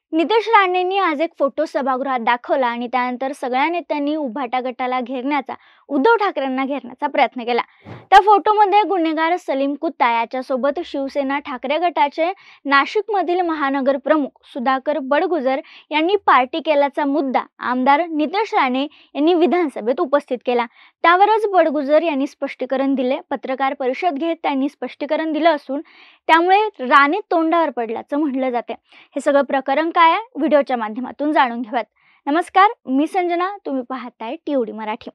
नितेश राणेंनी आज एक फोटो सभागृहात दाखवला आणि त्यानंतर सगळ्या नेत्यांनी उभाटा गटाला घेरण्याचा, उद्धव ठाकरेंना घेरण्याचा प्रयत्न केला। त्या फोटोमध्ये गुन्हेगार सलीम कुत्ता याच्यासोबत शिवसेना ठाकरे गटाचे नाशिकमधील महानगर प्रमुख सुधाकर बडगुजर यांनी पार्टी केल्याचा मुद्दा आमदार नितेश राणे यांनी विधानसभेत उपस्थित केला। त्यावरच बडगुजर यांनी स्पष्टीकरण दिले। पत्रकार परिषद घेत त्यांनी स्पष्टीकरण दिलं असून त्यामुळे राणे तोंडावर पडल्याचं म्हटलं जाते। हे सगळं प्रकरण काय आहे व्हिडिओच्या माध्यमातून जाणून घेऊयात। नमस्कार, मी संजना, तुम्ही पाहताय टीओडी मराठी।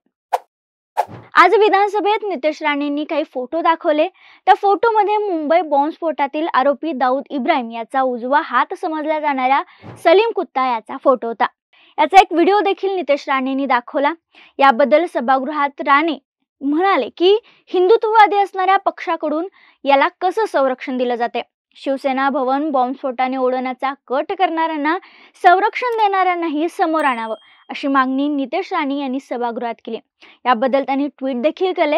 आज विधानसभेत नितेश राणेंनी काही फोटो दाखवले। त्या फोटोमध्ये मुंबई बॉम्बस्फोटातील आरोपी दाऊद इब्राहिम याचा उजवा हात समजला जाणारा सलीम कुत्ता याचा फोटो होता। याचा एक व्हिडिओ देखील नितेश राणेंनी दाखवला। याबद्दल सभागृहात राणे म्हणाले की हिंदुत्ववादी असणाऱ्या पक्षाकडून याला कसं संरक्षण दिलं जाते। शिवसेना भवन बॉम्बस्फोटाने उडवण्याचा कट करणाऱ्यांना संरक्षण देणाऱ्यांनाही समोर आणावं अशी मागणी नितेश राणे यांनी सभागृहात केली। याबद्दल त्यांनी ट्विट देखील केले।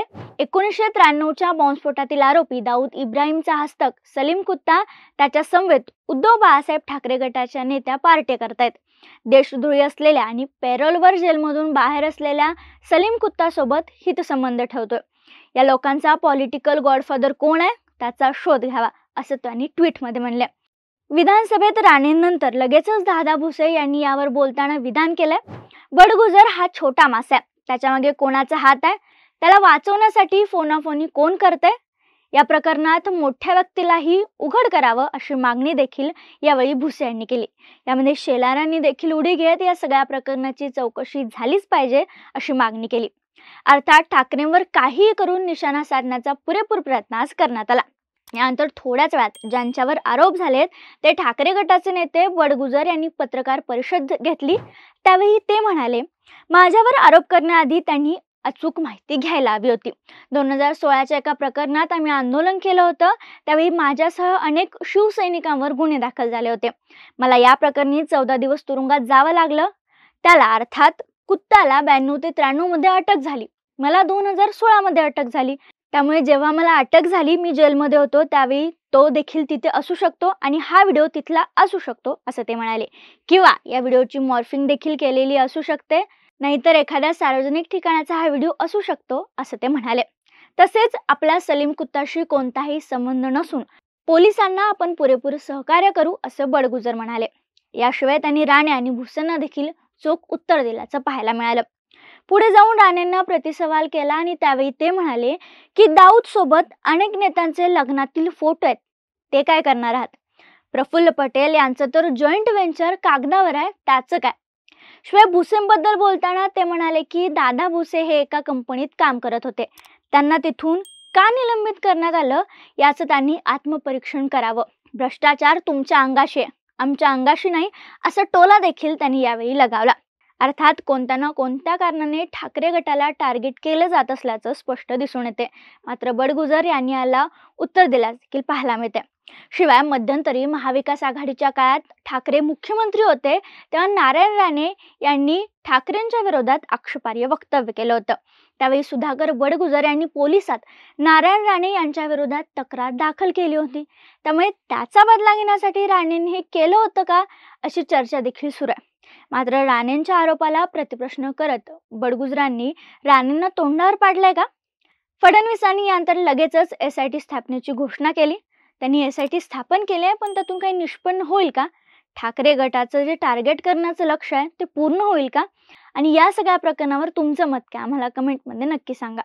1993च्या बॉम्बस्फोटातील आरोपी दाऊद इब्राहिमचा हस्तक सलीम कुत्ता त्याच्या समवेत उद्धव बाळासाहेब ठाकरे गटाच्या नेत्या पार्टी करतायत। देशद्रोही असलेल्या आणि पॅरोलवर जेलमधून बाहेर असलेल्या सलीम कुत्ता सोबत हितसंबंध ठेवतोय। या लोकांचा पॉलिटिकल गॉडफादर कोण आहे त्याचा शोध घ्यावा असं त्यांनी ट्विटमध्ये म्हणले। विधानसभेत राणेंनंतर लगेचच दादा भुसे यांनी यावर बोलताना विधान केलंय, बडगुजर हा छोटा मासा आहे, त्याच्यामागे कोणाचा हात आहे, त्याला वाचवण्यासाठी फोनाफोनी कोण करते। या प्रकरणात मोठ्या व्यक्तीलाही उघड करावं अशी मागणी देखील यावेळी भुसे यांनी केली। यामध्ये शेलारांनी देखील उडी घेत या सगळ्या प्रकरणाची चौकशी झालीच पाहिजे अशी मागणी केली। अर्थात ठाकरेंवर काहीही करून निशाणा साधण्याचा पुरेपूर प्रयत्न आज करण्यात आला। यानंतर थोड्याच वेळात ज्यांच्यावर आरोप झालेत ते ठाकरे गटाचे नेते बडगुजर यांनी पत्रकार परिषद घेतली। त्यावेळी ते म्हणाले, माझ्यावर आरोप करण्याआधी त्यांनी अचूक माहिती घ्यायला हवी होती। 2016च्या एका प्रकरणात आम्ही आंदोलन केलं होतं, त्यावेळी माझ्यासह अनेक शिवसैनिकांवर गुन्हे दाखल झाले होते। मला या प्रकरणी 14 दिवस तुरुंगात जावं लागलं। त्याला अर्थात कुत्ताला 92 ते 93 मध्ये अटक झाली। मला 2016 मध्ये अटक झाली। त्यामुळे जेव्हा मला अटक झाली मी जेलमध्ये होतो त्यावेळी तो देखील तिथे असू शकतो आणि हा व्हिडिओ तिथला असू शकतो असं ते म्हणाले। किंवा या व्हिडिओची मॉर्फिंग देखील केलेली असू शकते, नाहीतर एखाद्या सार्वजनिक ठिकाणाचा हा व्हिडिओ असू शकतो असं ते म्हणाले। तसेच आपला सलीम कुत्ताशी कोणताही संबंध नसून पोलिसांना आपण पुरेपूर सहकार्य करू असं बडगुजर म्हणाले। याशिवाय त्यांनी राणे आणि भुसेंना देखील चोख उत्तर दिल्याचं पाहायला मिळालं। पुढे जाऊन राणेंना प्रतिसवाल केला आणि त्यावेळी ते म्हणाले की दाऊद सोबत अनेक नेत्यांचे लग्नातील फोटो आहेत, ते काय करणार आहात। प्रफुल्ल पटेल यांचं तर जॉईंट व्हेंचर कागदावर आहे, त्याचं काय। शिवाय भुसेंबद्दल बोलताना ते म्हणाले की दादा भुसे हे एका कंपनीत काम करत होते, त्यांना तिथून का निलंबित करण्यात आलं याचं त्यांनी आत्मपरीक्षण करावं। भ्रष्टाचार तुमच्या अंगाशी आहे, आमच्या अंगाशी नाही असा टोला देखील त्यांनी यावेळी लगावला। अर्थात कोणत्या ना कोणत्या कारणाने ठाकरे गटाला टार्गेट केलं जात असल्याचं स्पष्ट दिसून येते। मात्र बडगुजर यांनी याला उत्तर दिल्याचं देखील पाहायला मिळते। शिवाय मध्यंतरी महाविकास आघाडीच्या काळात ठाकरे मुख्यमंत्री होते तेव्हा नारायण राणे यांनी ठाकरेंच्या विरोधात आक्षेपार्ह वक्तव्य केलं होतं। त्यावेळी सुधाकर बडगुजर यांनी पोलिसात नारायण राणे यांच्या विरोधात तक्रार दाखल केली होती। त्यामुळे त्याचा बदला घेण्यासाठी राणेंनी हे केलं होतं का अशी चर्चा देखील सुरू आहे। मात्र राणेंच्या आरोपाला प्रतिप्रश्न करत बडगुजरांनी राणेंना तोंडावर पाडलंय का। फडणवीसांनी यानंतर लगेचच SIT स्थापनेची घोषणा केली। त्यांनी SIT स्थापन केले, पण त्यातून काही निष्पन्न होईल का। ठाकरे गटाचं जे टार्गेट करण्याचं लक्ष्य आहे ते पूर्ण होईल का। आणि या सगळ्या प्रकरणावर तुमचं मत काय आम्हाला कमेंटमध्ये नक्की सांगा।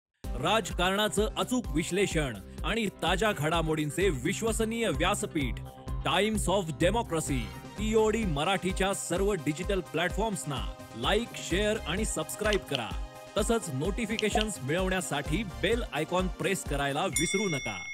राजकारणाचं अचूक विश्लेषण आणि ताज्या घडामोडींचे विश्वसनीय व्यासपीठ टाइम्स ऑफ डेमोक्रेसी टीओडी मराठीच्या सर्व डिजिटल प्लॅटफॉर्म्सना लाईक, शेअर आणि सबस्क्राईब करा। तसंच नोटिफिकेशन्स मिळवण्यासाठी बेल आयकॉन प्रेस करायला विसरू नका।